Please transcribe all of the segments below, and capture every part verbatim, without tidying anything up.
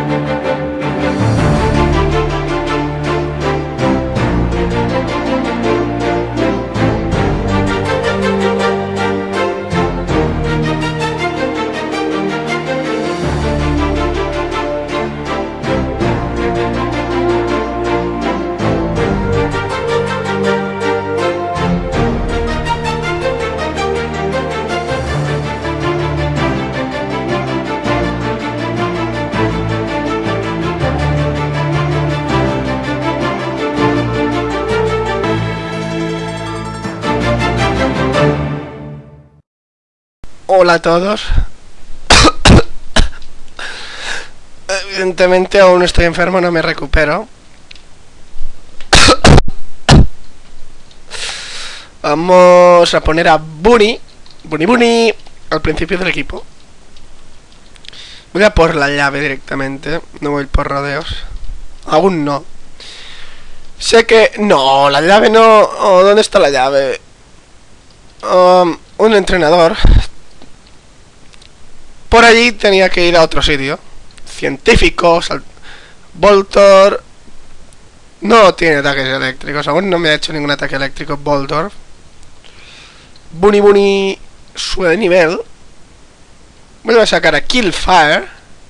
Hola a todos. Evidentemente aún estoy enfermo, no me recupero. Vamos a poner a Bunny Bunny Bunny al principio del equipo. Voy a por la llave directamente, no voy por rodeos. Aún no. Sé que... No, la llave no... Oh, ¿dónde está la llave? Um, un entrenador. Por allí tenía que ir a otro sitio. Científicos, Voltor. No tiene ataques eléctricos. Aún no me ha hecho ningún ataque eléctrico Voltor. Bunny Bunny sube de nivel. Vuelvo a sacar a Killfire.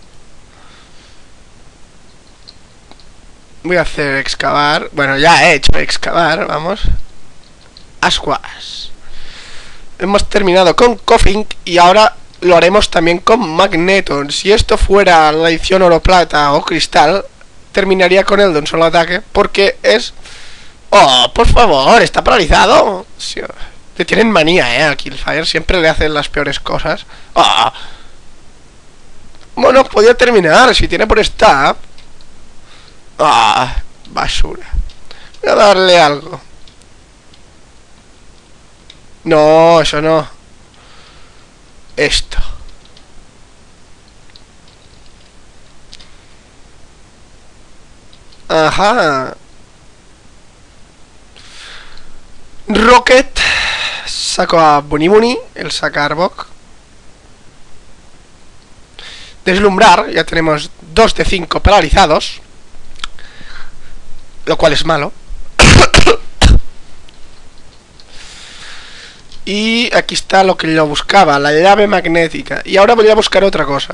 Voy a hacer excavar. Bueno, ya he hecho excavar, vamos. Ascuas. Hemos terminado con Koffing y ahora lo haremos también con Magneton. Si esto fuera la edición oro, plata o cristal, terminaría con él de un solo ataque, porque es... ¡Oh, por favor! ¡Está paralizado! Sí, le tienen manía, eh, a Killfire. Siempre le hacen las peores cosas. ¡Oh! Bueno, podía terminar si tiene por stab. ¡Ah! Basura. Voy a darle algo. No, eso no. Esto. Ajá. Rocket. Saco a Bunny Bunny. El saca a Arbok. Deslumbrar. Ya tenemos dos de cinco paralizados. Lo cual es malo. Y aquí está lo que yo buscaba, la llave magnética. Y ahora voy a buscar otra cosa.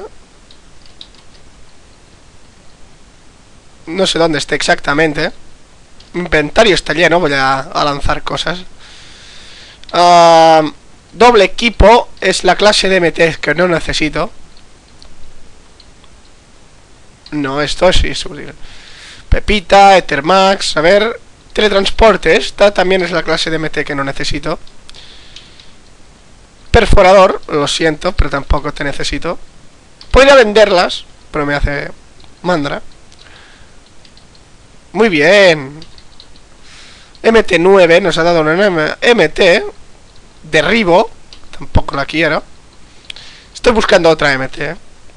No sé dónde esté exactamente. Mi inventario está lleno, voy a, a lanzar cosas. Uh, doble equipo es la clase de M T que no necesito. No, esto sí es útil. Pepita, Ethermax, a ver... Teletransporte, esta también es la clase de M T que no necesito. Perforador, lo siento, pero tampoco te necesito. Podría venderlas, pero me hace mandra. Muy bien. M T nueve nos ha dado una M T. Derribo, tampoco la quiero. Estoy buscando otra M T.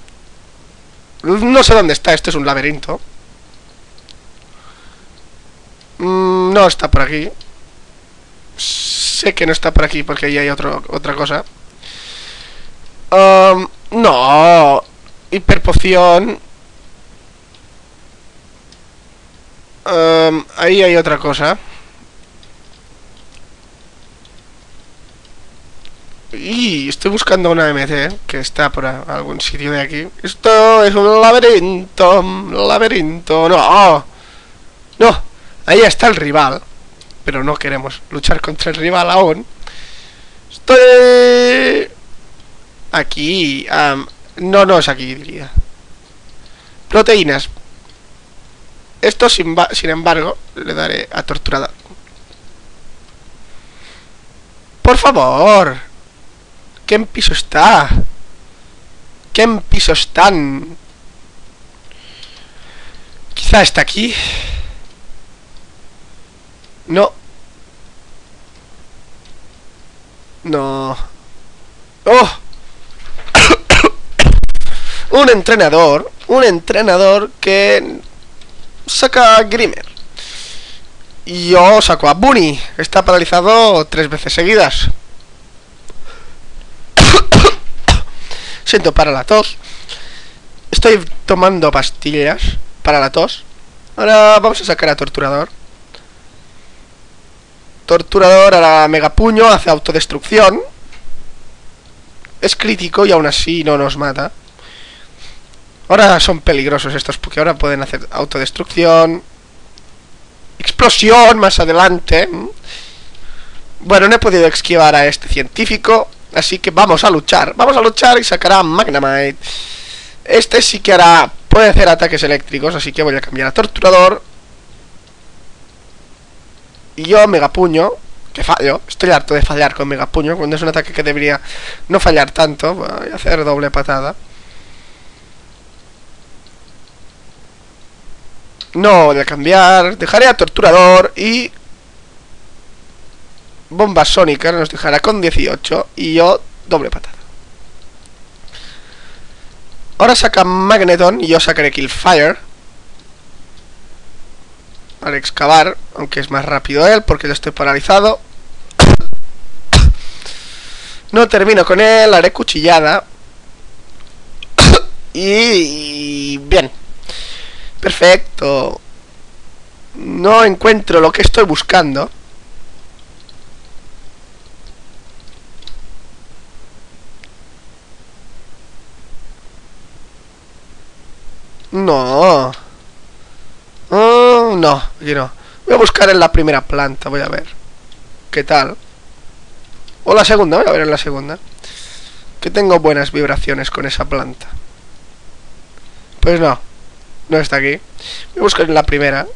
No sé dónde está, esto es un laberinto. Mm, no está por aquí. Sé que no está por aquí porque ahí hay otro, otra cosa. Um, no. Hiperpoción. Um, ahí hay otra cosa. Y estoy buscando una M T que está por algún sitio de aquí. Esto es un laberinto. Laberinto. No. No. Ahí está el rival. Pero no queremos luchar contra el rival aún. Estoy... Aquí... Um, no, no es aquí, diría. Proteínas. Esto, sin, sin embargo, le daré a torturada. Por favor. ¿Qué en piso está? ¿Qué en piso están? Quizá está aquí. No. No. ¡Oh! Un entrenador. Un entrenador que saca a Grimer. Y yo saco a Bunny. Está paralizado tres veces seguidas. Siento para la tos. Estoy estoy tomando pastillas para la tos. Ahora vamos a sacar a Torturador. Torturador a la Megapuño, hace autodestrucción. Es crítico y aún así no nos mata. Ahora son peligrosos estos porque ahora pueden hacer autodestrucción. Explosión más adelante. Bueno, no he podido esquivar a este científico, así que vamos a luchar. Vamos a luchar y sacará a Magnemite. Este sí que hará... puede hacer ataques eléctricos, así que voy a cambiar a Torturador. Y yo, Megapuño, que fallo. Estoy harto de fallar con Megapuño, cuando es un ataque que debería no fallar tanto. Voy a hacer doble patada. No voy a cambiar. Dejaré a Torturador y... bomba sónica nos dejará con dieciocho. Y yo, doble patada. Ahora saca Magneton y yo sacaré Killfire. Al excavar, aunque es más rápido él porque yo estoy paralizado. No termino con él, haré cuchillada. Y... bien. Perfecto. No encuentro lo que estoy buscando. No. Oh, no, aquí no. Voy a buscar en la primera planta, voy a ver qué tal. O la segunda, voy a ver en la segunda. Que tengo buenas vibraciones con esa planta. Pues no, no está aquí. Voy a buscar en la primera.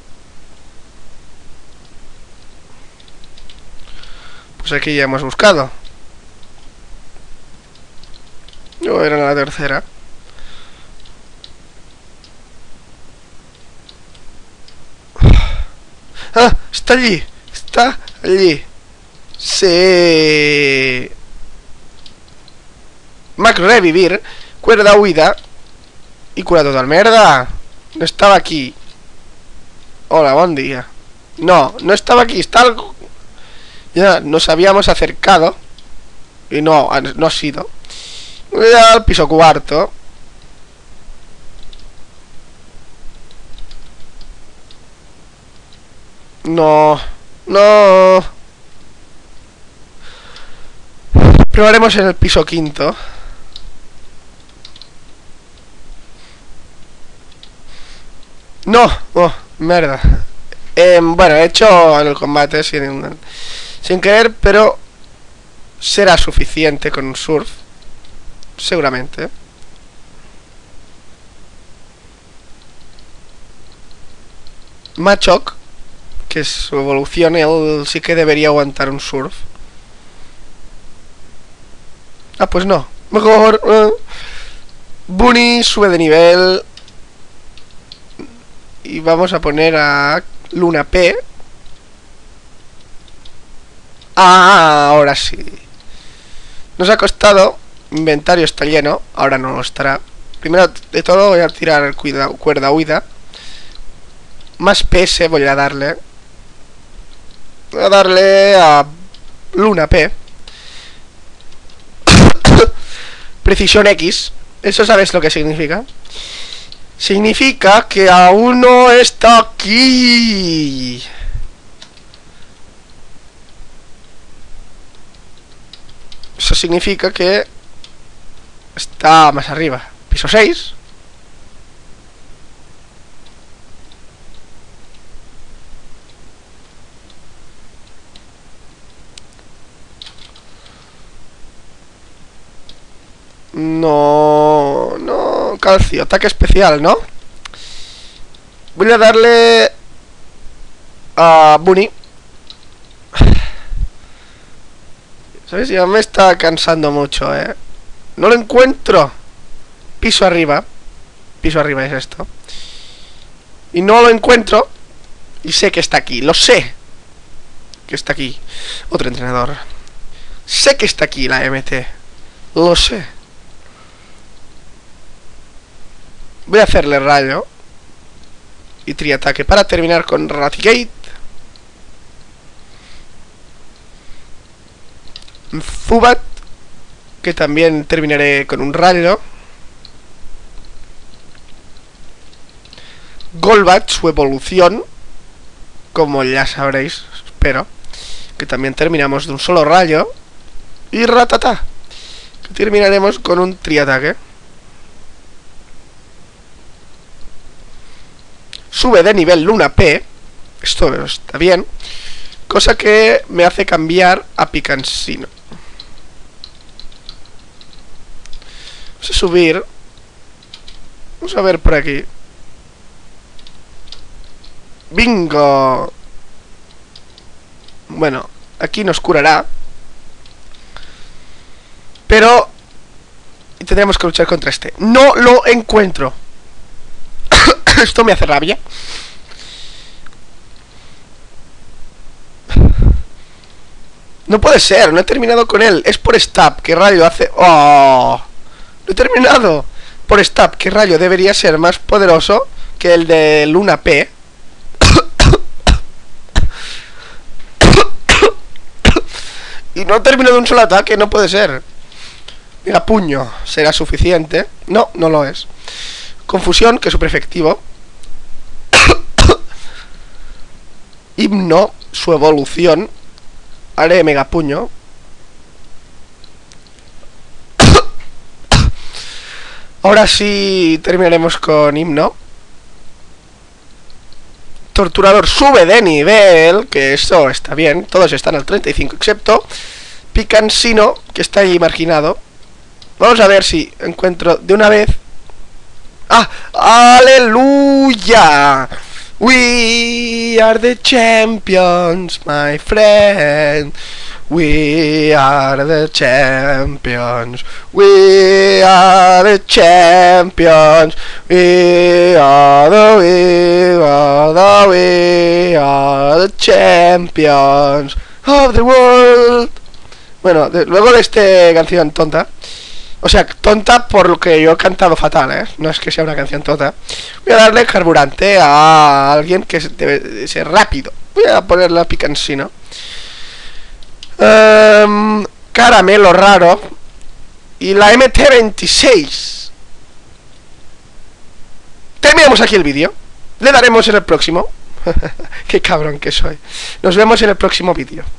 Pues aquí ya hemos buscado. Voy a ver en la tercera. ¡Ah! ¡Está allí! ¡Está allí! ¡Sí! Mac revivir, cuerda huida y cura total. ¡Mierda! No estaba aquí. Hola, buen día. No, no estaba aquí, está algo. Ya nos habíamos acercado y no, no ha sido. Voy al piso cuarto. No, no. Probaremos en el piso quinto. No, oh, mierda. Eh, bueno, he hecho en el combate sin, sin querer, pero será suficiente con un surf. Seguramente. Machoke, que es su evolución, él sí que debería aguantar un surf. Ah, pues no. Mejor. Uh, Bunny sube de nivel. Y vamos a poner a Luna P. Ah, ahora sí. Nos ha costado. Inventario está lleno. Ahora no lo estará. Primero de todo voy a tirar cuida, cuerda huida. Más P S voy a darle. Voy a darle a Luna P. Precisión X. ¿Eso sabes lo que significa? Significa que aún no está aquí. Eso significa que está más arriba. Piso seis. No, no, calcio, ataque especial, ¿no? Voy a darle a Bunny. ¿Sabes? Ya me está cansando mucho, ¿eh? No lo encuentro. Piso arriba. Piso arriba es esto. Y no lo encuentro. Y sé que está aquí, lo sé. Que está aquí. Otro entrenador. Sé que está aquí la M T. Lo sé. Voy a hacerle rayo y triataque para terminar con Raticate. Zubat, que también terminaré con un rayo. Golbat, su evolución, como ya sabréis, espero, que también terminamos de un solo rayo. Y ratata, que terminaremos con un triataque. Sube de nivel Luna P, esto está bien, cosa que me hace cambiar a Picansino. Vamos a subir. Vamos a ver por aquí. ¡Bingo! Bueno, aquí nos curará. Pero tendremos que luchar contra este. ¡No lo encuentro! Esto me hace rabia. No puede ser, no he terminado con él. Es por stab, ¿qué rayo hace? ¡Oh! No he terminado. Por stab, ¿qué rayo debería ser más poderoso que el de Luna P? Y no he terminado un solo ataque, no puede ser. Mira, puño, será suficiente. No, no lo es. Confusión, que es súper efectivo. Himno, su evolución. Haré mega puño. Ahora sí terminaremos con himno. Torturador sube de nivel, que eso está bien. Todos están al treinta y cinco, excepto Picansino, que está ahí marginado. Vamos a ver si encuentro de una vez. ¡Ah! ¡Aleluya! We are the champions, my friend. We are the champions. We are the champions. We are the, we are the, we are the champions of the world. Bueno, de, luego de esta canción tonta. O sea, tonta por lo que yo he cantado fatal, ¿eh? No es que sea una canción tonta. Voy a darle carburante a alguien que debe de ser rápido. Voy a ponerle a Picansino. Um, caramelo raro. Y la M T veintiséis. Terminamos aquí el vídeo. Le daremos en el próximo. Qué cabrón que soy. Nos vemos en el próximo vídeo.